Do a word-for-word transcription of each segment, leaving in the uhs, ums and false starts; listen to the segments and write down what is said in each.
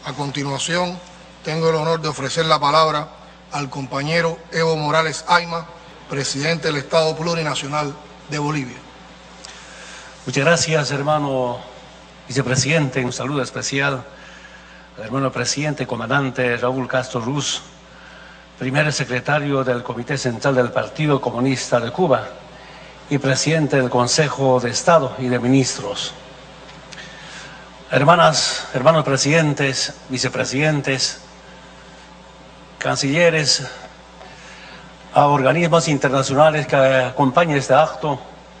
A continuación, tengo el honor de ofrecer la palabra al compañero Evo Morales Ayma, presidente del Estado Plurinacional de Bolivia. Muchas gracias, hermano vicepresidente. Un saludo especial al hermano presidente, comandante Raúl Castro Ruz, primer secretario del Comité Central del Partido Comunista de Cuba y presidente del Consejo de Estado y de Ministros. Hermanas, hermanos presidentes, vicepresidentes, cancilleres, a organismos internacionales que acompañan este acto,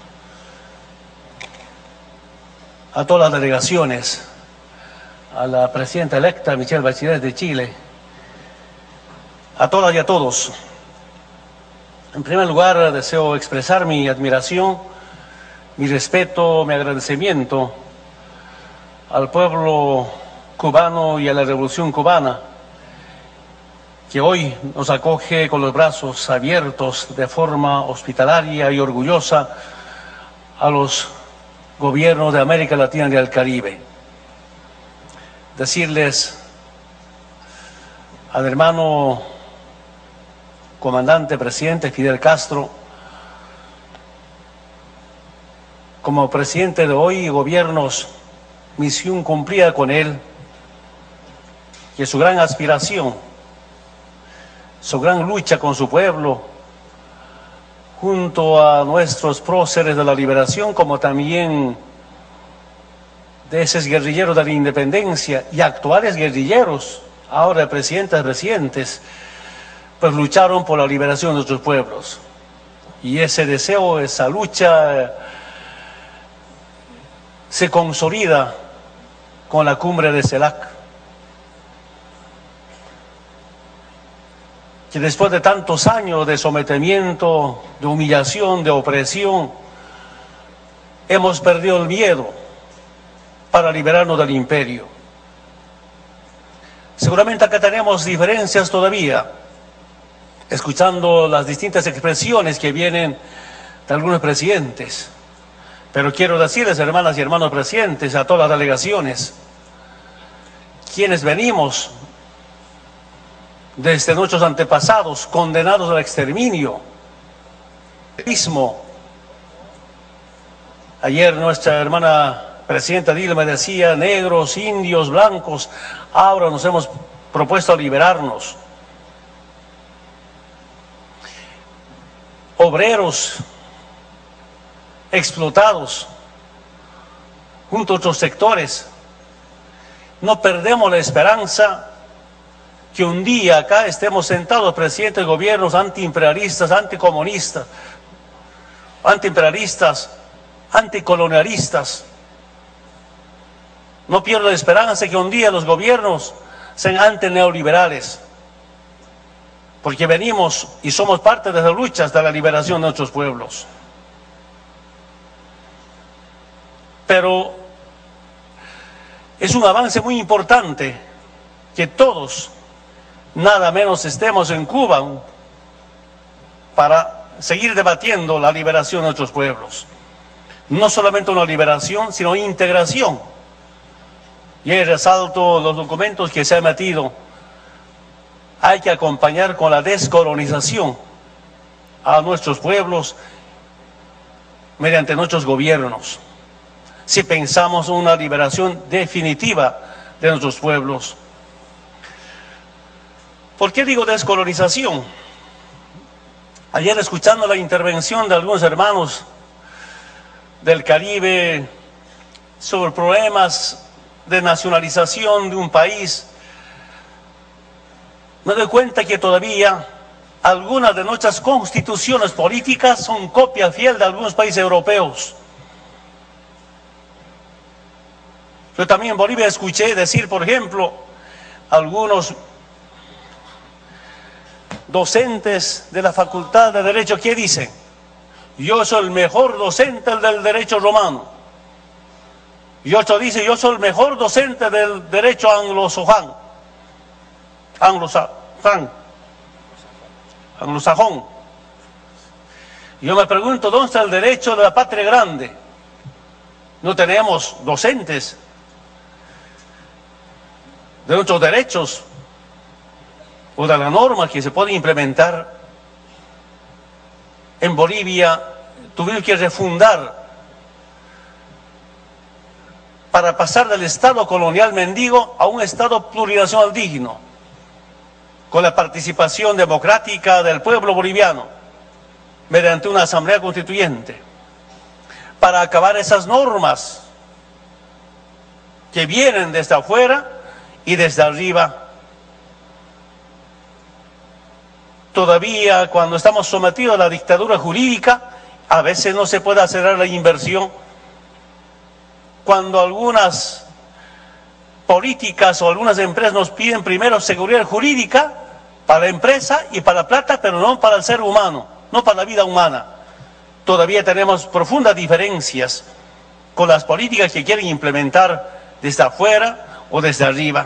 a todas las delegaciones, a la presidenta electa Michelle Bachelet de Chile, a todas y a todos. En primer lugar, deseo expresar mi admiración, mi respeto, mi agradecimiento al pueblo cubano y a la Revolución Cubana, que hoy nos acoge con los brazos abiertos de forma hospitalaria y orgullosa a los gobiernos de América Latina y del Caribe. Decirles al hermano comandante presidente Fidel Castro, como presidente de hoy y gobiernos, misión cumplida con él, que su gran aspiración, su gran lucha con su pueblo, junto a nuestros próceres de la liberación, como también de esos guerrilleros de la independencia y actuales guerrilleros, ahora presidentes, presidentes, pues lucharon por la liberación de nuestros pueblos. Y ese deseo, esa lucha eh, se consolida con la cumbre de CELAC, que después de tantos años de sometimiento, de humillación, de opresión, hemos perdido el miedo para liberarnos del imperio. Seguramente acá tenemos diferencias todavía, escuchando las distintas expresiones que vienen de algunos presidentes. Pero quiero decirles, hermanas y hermanos presidentes, a todas las delegaciones, quienes venimos desde nuestros antepasados condenados al exterminio. Ayer nuestra hermana presidenta Dilma decía, negros, indios, blancos, ahora nos hemos propuesto liberarnos. Obreros explotados, junto a otros sectores. No perdemos la esperanza que un día acá estemos sentados presidentes de gobiernos antiimperialistas, anticomunistas, antiimperialistas, anticolonialistas. No pierdo la esperanza que un día los gobiernos sean antineoliberales, porque venimos y somos parte de las luchas de la liberación de nuestros pueblos. Pero es un avance muy importante que todos, nada menos, estemos en Cuba para seguir debatiendo la liberación de nuestros pueblos. No solamente una liberación, sino integración. Y ahí resalto los documentos que se han metido. Hay que acompañar con la descolonización a nuestros pueblos mediante nuestros gobiernos, si pensamos en una liberación definitiva de nuestros pueblos. ¿Por qué digo descolonización? Ayer, escuchando la intervención de algunos hermanos del Caribe sobre problemas de nacionalización de un país, me doy cuenta que todavía algunas de nuestras constituciones políticas son copia fiel de algunos países europeos. Yo también en Bolivia escuché decir, por ejemplo, algunos docentes de la Facultad de Derecho, ¿qué dicen? Yo soy el mejor docente del derecho romano. Y otro dice, yo soy el mejor docente del derecho anglosajón. Anglosajón. Anglosajón. Y yo me pregunto, ¿dónde está el derecho de la patria grande? No tenemos docentes de nuestros derechos o de las normas que se pueden implementar en Bolivia, tuvimos que refundar para pasar del Estado colonial mendigo a un Estado plurinacional digno, con la participación democrática del pueblo boliviano, mediante una asamblea constituyente, para acabar esas normas que vienen desde afuera y desde arriba. Todavía cuando estamos sometidos a la dictadura jurídica, a veces no se puede acelerar la inversión. Cuando algunas políticas o algunas empresas nos piden primero seguridad jurídica para la empresa y para la plata, pero no para el ser humano, no para la vida humana. Todavía tenemos profundas diferencias con las políticas que quieren implementar desde afuera o desde arriba.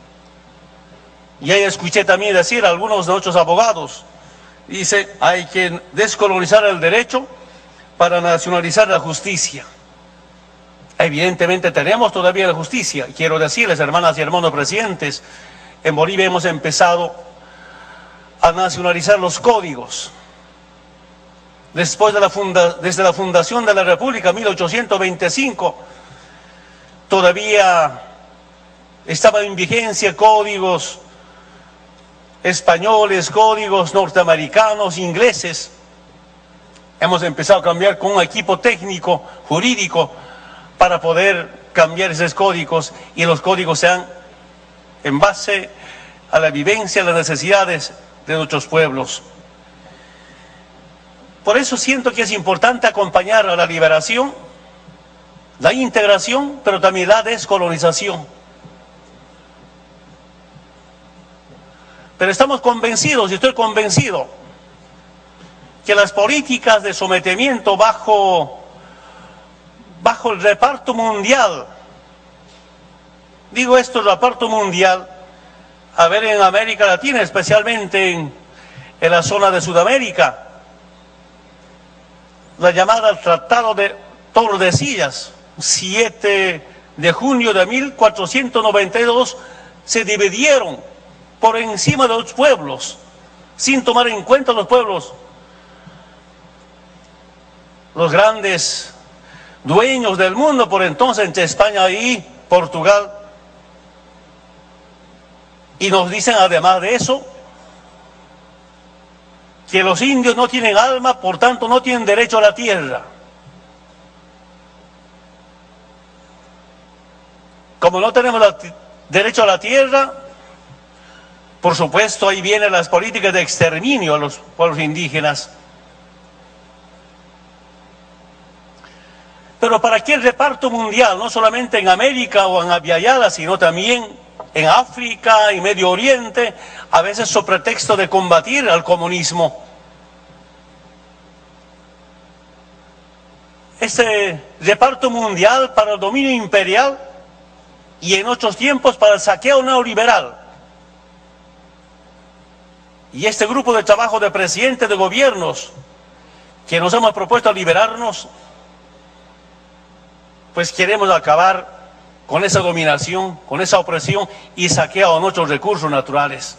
Y ahí escuché también decir a algunos de nuestros abogados, dice, hay que descolonizar el derecho para nacionalizar la justicia. Evidentemente tenemos todavía la justicia. Quiero decirles, hermanas y hermanos presidentes, en Bolivia hemos empezado a nacionalizar los códigos. Después de la funda, desde la fundación de la República, mil ochocientos veinticinco, todavía estaban en vigencia códigos españoles, códigos norteamericanos, ingleses. Hemos empezado a cambiar con un equipo técnico, jurídico, para poder cambiar esos códigos, y los códigos sean en base a la vivencia, a las necesidades de nuestros pueblos. Por eso siento que es importante acompañar a la liberación, la integración, pero también la descolonización. Pero estamos convencidos, y estoy convencido, que las políticas de sometimiento bajo, bajo el reparto mundial, digo esto, el reparto mundial, a ver en América Latina, especialmente en, en la zona de Sudamérica, la llamada Tratado de Tordesillas, siete de junio de mil cuatrocientos noventa y dos, se dividieron por encima de los pueblos, sin tomar en cuenta los pueblos. Los grandes dueños del mundo por entonces, entre España y Portugal. Y nos dicen además de eso, que los indios no tienen alma, por tanto no tienen derecho a la tierra. Como no tenemos la derecho a la tierra, por supuesto ahí vienen las políticas de exterminio a los pueblos indígenas. Pero ¿para qué el reparto mundial? No solamente en América o en Aviala, sino también en África y Medio Oriente, a veces sobre pretexto de combatir al comunismo. Este reparto mundial para el dominio imperial y en otros tiempos para el saqueo neoliberal. Y este grupo de trabajo de presidentes de gobiernos que nos hemos propuesto liberarnos, pues queremos acabar con esa dominación, con esa opresión y saqueo de nuestros recursos naturales.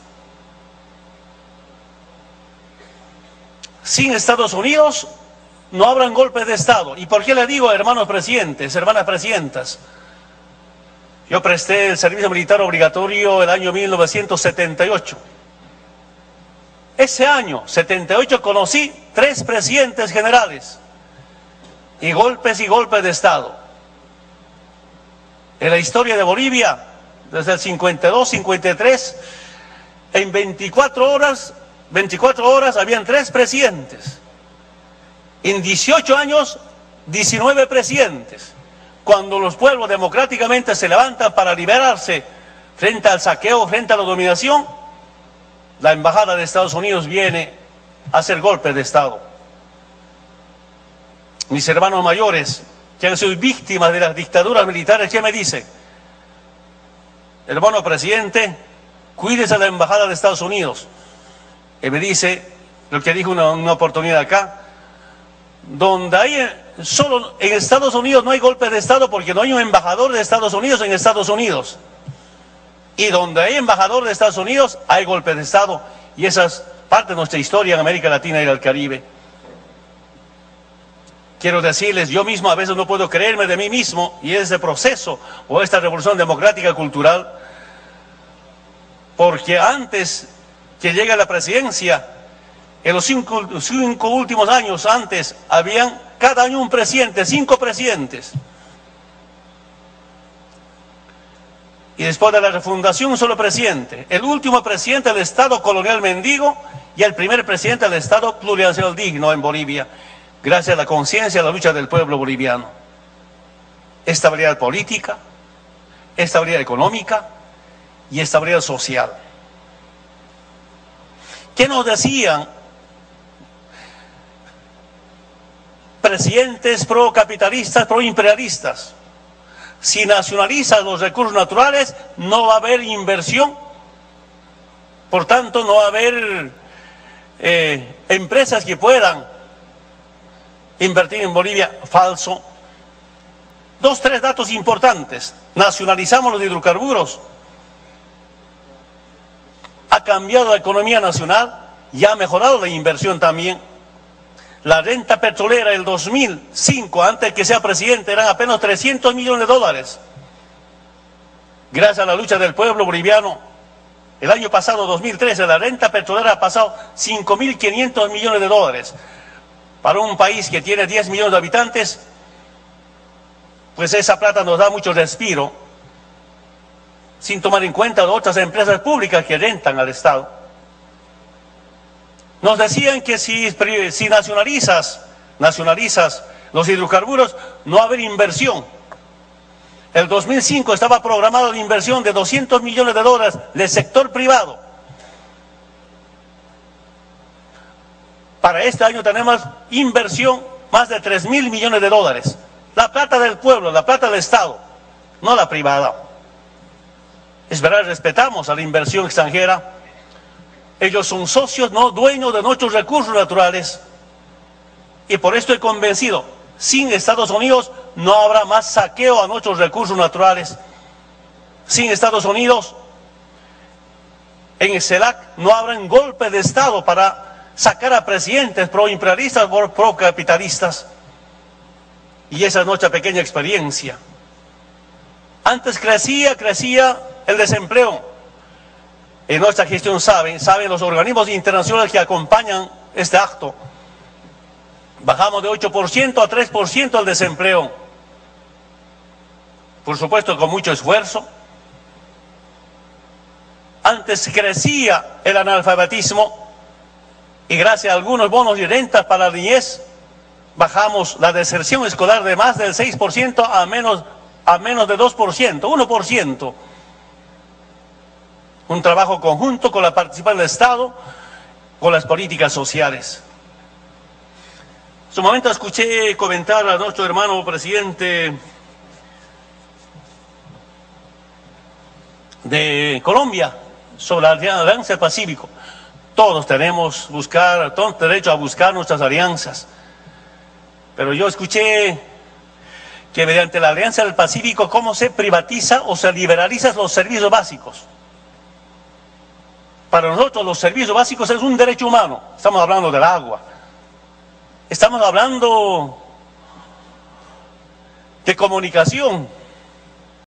Sin Estados Unidos no habrán golpes de Estado. ¿Y por qué le digo, hermanos presidentes, hermanas presidentas? Yo presté el servicio militar obligatorio el año mil novecientos setenta y ocho. Ese año, setenta y ocho, conocí tres presidentes generales y golpes y golpes de Estado. En la historia de Bolivia, desde el cincuenta y dos, cincuenta y tres, en veinticuatro horas, veinticuatro horas habían tres presidentes. En dieciocho años, diecinueve presidentes. Cuando los pueblos democráticamente se levantan para liberarse frente al saqueo, frente a la dominación, la embajada de Estados Unidos viene a hacer golpes de Estado. Mis hermanos mayores, que han sido víctimas de las dictaduras militares, ¿qué me dicen? Hermano presidente, cuídese de la embajada de Estados Unidos. Y me dice, lo que dijo una, una oportunidad acá, donde hay, solo en Estados Unidos no hay golpe de Estado porque no hay un embajador de Estados Unidos en Estados Unidos. Y donde hay embajador de Estados Unidos, hay golpe de Estado. Y esa es parte de nuestra historia en América Latina y el Caribe. Quiero decirles, yo mismo a veces no puedo creerme de mí mismo y ese proceso o esta revolución democrática cultural, porque antes que llegue a la presidencia, en los cinco, cinco últimos años antes, habían cada año un presidente, cinco presidentes. Y después de la refundación, un solo presidente. El último presidente del Estado colonial mendigo y el primer presidente del Estado plurinacional digno en Bolivia, gracias a la conciencia y a la lucha del pueblo boliviano. Estabilidad política, estabilidad económica y estabilidad social. ¿Qué nos decían presidentes pro-capitalistas, pro-imperialistas? Si nacionalizas los recursos naturales, no va a haber inversión, por tanto no va a haber eh, empresas que puedan invertir en Bolivia. Falso. Dos, tres datos importantes. Nacionalizamos los hidrocarburos. Ha cambiado la economía nacional y ha mejorado la inversión también. La renta petrolera del dos mil cinco, antes de que sea presidente, eran apenas trescientos millones de dólares. Gracias a la lucha del pueblo boliviano, el año pasado, dos mil trece, la renta petrolera ha pasado cinco mil quinientos millones de dólares. Para un país que tiene diez millones de habitantes, pues esa plata nos da mucho respiro, sin tomar en cuenta otras empresas públicas que rentan al Estado. Nos decían que si, si nacionalizas, nacionalizas los hidrocarburos, no va a haber inversión. El dos mil cinco estaba programada la inversión de doscientos millones de dólares del sector privado. Para este año tenemos inversión más de tres mil millones de dólares. La plata del pueblo, la plata del Estado, no la privada. Es verdad, respetamos a la inversión extranjera. Ellos son socios, no dueños de nuestros recursos naturales. Y por esto estoy convencido, sin Estados Unidos no habrá más saqueo a nuestros recursos naturales. Sin Estados Unidos, en el CELAC no habrá un golpe de Estado para sacar a presidentes pro-imperialistas o pro-capitalistas. Y esa es nuestra pequeña experiencia. Antes crecía, crecía el desempleo. En nuestra gestión saben, saben los organismos internacionales que acompañan este acto. Bajamos de ocho por ciento a tres por ciento el desempleo. Por supuesto con mucho esfuerzo. Antes crecía el analfabetismo y gracias a algunos bonos y rentas para la niñez, bajamos la deserción escolar de más del seis por ciento a menos, a menos de dos por ciento, uno por ciento. Un trabajo conjunto con la participación del Estado, con las políticas sociales. En su momento escuché comentar a nuestro hermano presidente de Colombia sobre la Alianza del Pacífico. Todos tenemos buscar, todos derecho a buscar nuestras alianzas. Pero yo escuché que mediante la Alianza del Pacífico, ¿cómo se privatiza o se liberalizan los servicios básicos? Para nosotros los servicios básicos es un derecho humano. Estamos hablando del agua. Estamos hablando de comunicación.